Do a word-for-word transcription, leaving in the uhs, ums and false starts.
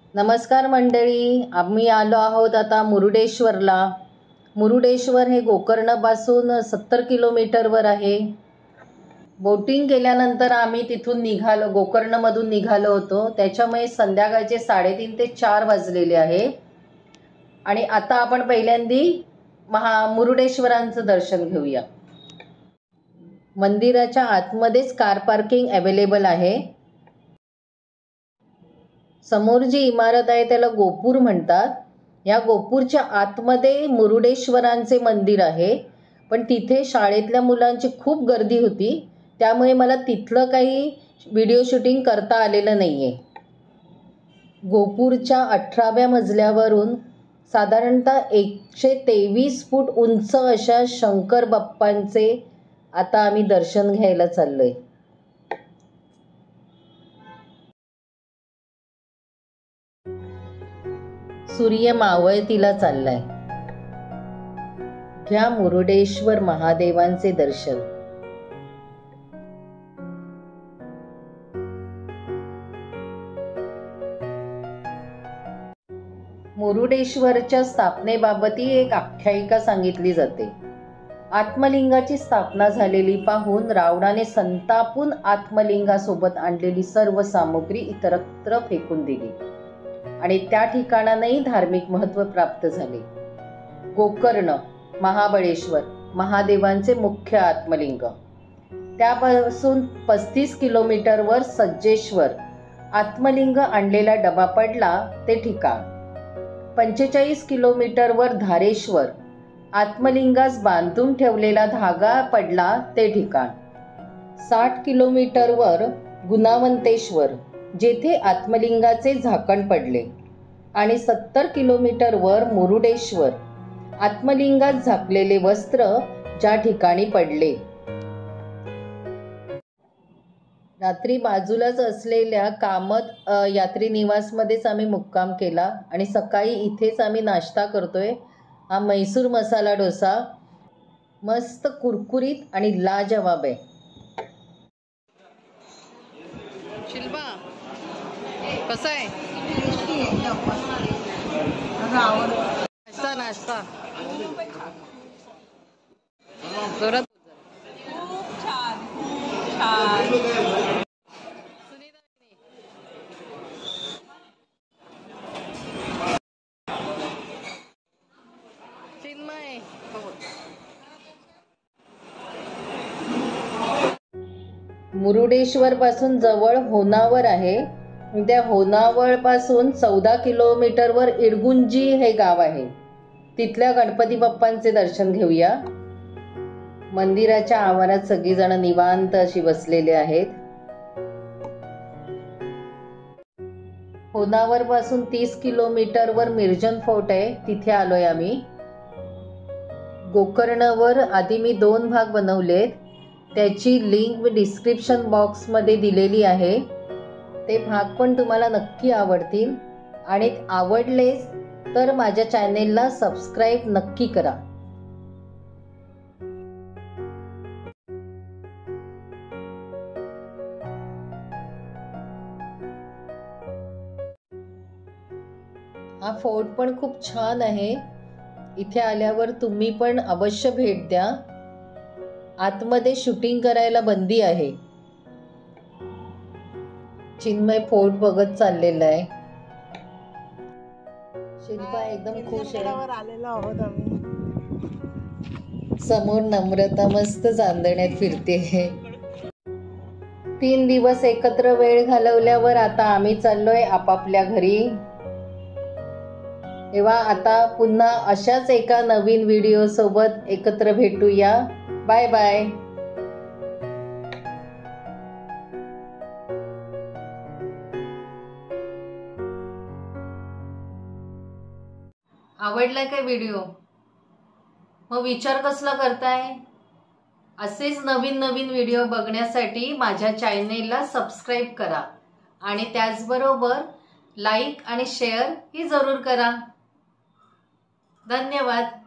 नमस्कार मंडळी, आम्ही आलो आहोत आता मुरुडेश्वरला। मुरुडेश्वर हे गोकर्णपासून सत्तर किलोमीटरवर आहे। बोटिंग केल्यानंतर आम्ही तिथून निघालो, गोकर्णमधून निघालो होतो। त्याच्यामुळे संध्याकाळचे साडेतीन ते चार वाजलेले आहे आणि आता आपण पहिल्यांदी महा मुरुडेश्वरांचं दर्शन घेऊया। मंदिराच्या आतमध्येच कार पार्किंग अवेलेबल आहे। समोर जी इमारत आहे त्याला गोपूर म्हणतात। या गोपूरच्या आतमध्ये मुरुडेश्वरांचे मंदिर आहे, पण तिथे शाळेतल्या मुलांची खूप गर्दी होती, त्यामुळे मला तिथलं काही व्हिडिओ शूटिंग करता आलेलं नाही आहे। गोपूरच्या अठराव्या मजल्यावरून साधारणतः एकशे तेवीस फूट उंच अशा शंकर बाप्पांचे आता आम्ही दर्शन घ्यायला चाललोय। सूर्य मावळतीला चाललाय। घ्या मुरुडेश्वर महादेवांचे दर्शन। मुरुडेश्वरच्या स्थापनेबाबतही एक आख्यायिका सांगितली जाते। आत्मलिंगाची स्थापना झालेली पाहून रावणाने संतापून आत्मलिंगासोबत आणलेली सर्व सामग्री इतरत्र फेकून दिली आणि त्या ठिकाणांनाही धार्मिक महत्त्व प्राप्त झाले। गोकर्ण, महाबळेश्वर महादेवांचे मुख्य आत्मलिंग। त्यापासून पस्तीस किलोमीटरवर सज्जेश्वर आत्मलिंग आणलेला डबा पडला ते ठिकाण। पंचेचाळीस किलोमीटरवर धारेश्वर आत्मलिंगास बांधून ठेवलेला धागा पडला ते ठिकाण। साठ किलोमीटरवर गुणावंतेश्वर जेथे आत्मलिंगाचे झाकण पडले आणि सत्तर किलोमीटरवर मुरुडेश्वर आत्मलिंगात झाकलेले वस्त्र ज्या ठिकाणी पडले। रात्री बाजूलाच असलेल्या कामत यात्री निवासमध्येच आम्ही मुक्काम केला आणि सकाळी इथेच आम्ही नाश्ता करतोय। हा मैसूर मसाला डोसा मस्त कुरकुरीत आणि लाजवाब आहे। शिल्पा कसा आहे? नाश्ता नाश्ता जोरात मुरुडेश्वर पासून जवळ होनावर आहे। त्या होनावळ पासून चौदा किलोमीटरवर इडगुंजी हे गाव आहे। तिथल्या गणपती बाप्पांचे दर्शन घेऊया। मंदिराच्या आवारात सगळी जण निवांत अशी बसलेले आहेत। होनावर पासून तीस किलोमीटरवर मिर्जन फोर्ट आहे, तिथे आलोय आम्ही। गोकर्णवर आधी मी दोन भाग बनवलेत, त्याची लिंक डिस्क्रिप्शन बॉक्समध्ये दिलेली आहे। ते भाग पण तुम्हाला नक्की आवडतील आणि आवडलेच तर माझ्या चॅनेलला सबस्क्राईब नक्की करा। हा फोर्ट पण खूप छान आहे। इथे आल्यावर तुम्ही पण अवश्य भेट द्या। आतमध्ये शूटिंग करायला बंदी आहे। चिन्मय फोर्ट बघत चाललेला आहे। शिल्पा एकदम खुश आहे। आलेलो आहोत आम्ही। समोर नम्रता मस्त चांदण्यात फिरते। तीन दिवस एकत्र वेळ घालवल्यावर आता आम्ही चाललोय आपापल्या घरी। तेव्हा आता पुन्हा अशाच एका नवीन व्हिडिओ सोबत एकत्र भेटूया। Bye bye. आवडला काय व्हिडिओ? मग विचार कसला करताय? असेच नवीन नवीन व्हिडिओ बघण्यासाठी माझ्या चॅनेलला सबस्क्राईब करा आणि त्याचबरोबर लाईक आणि शेअर ही जरूर करा। धन्यवाद।